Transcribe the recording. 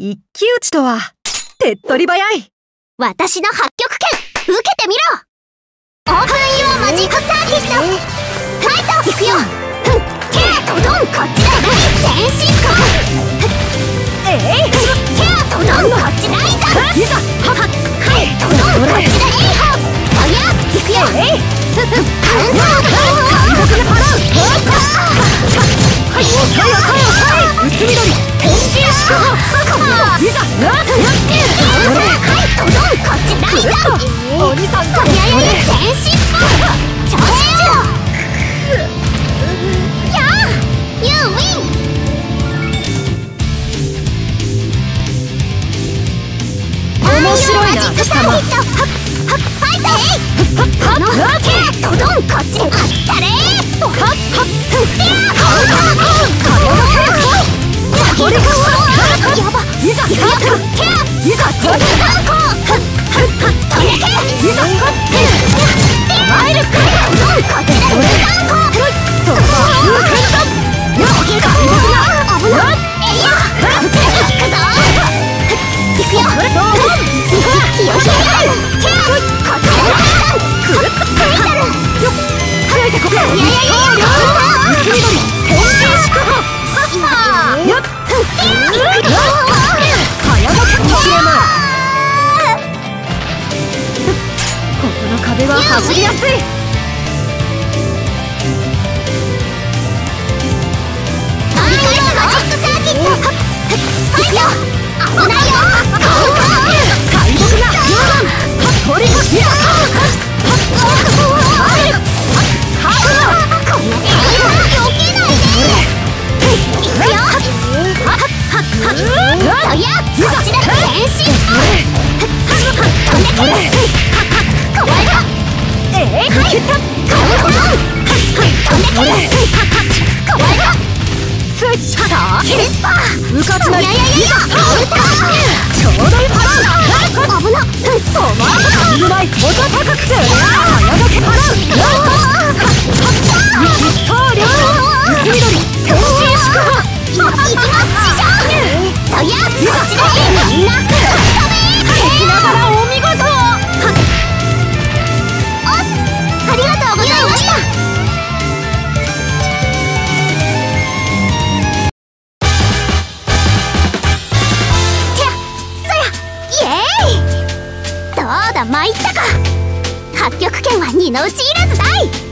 一騎打ちとは手っ取り早い。 私の8極拳受けてみろ。オープンユアマジックサーキット。ファイトいくよ。テアドドンこっちだ。全身攻テアドドンこっちだ。いざはいドドンこっちだ。そりゃいくよ。カウンターはい、薄緑天神祝福いざはいドドンこっちだ。鬼さんとややや全身調子やあ You win。 面白いな貴様。ファイトこの手ドドンこっちあったれやばいざいざいざマイルこっちだいくよ。 ここの壁は走りやすい。うかつなりちょうどいいパラ危なっうまい音高くて早どけパラ薄緑天神祝福いきます師匠。そりゃこっちだみんな敵ながらお見事。おすありがとうございました。どうだ参ったか。8極拳は二の打ちいらずだい。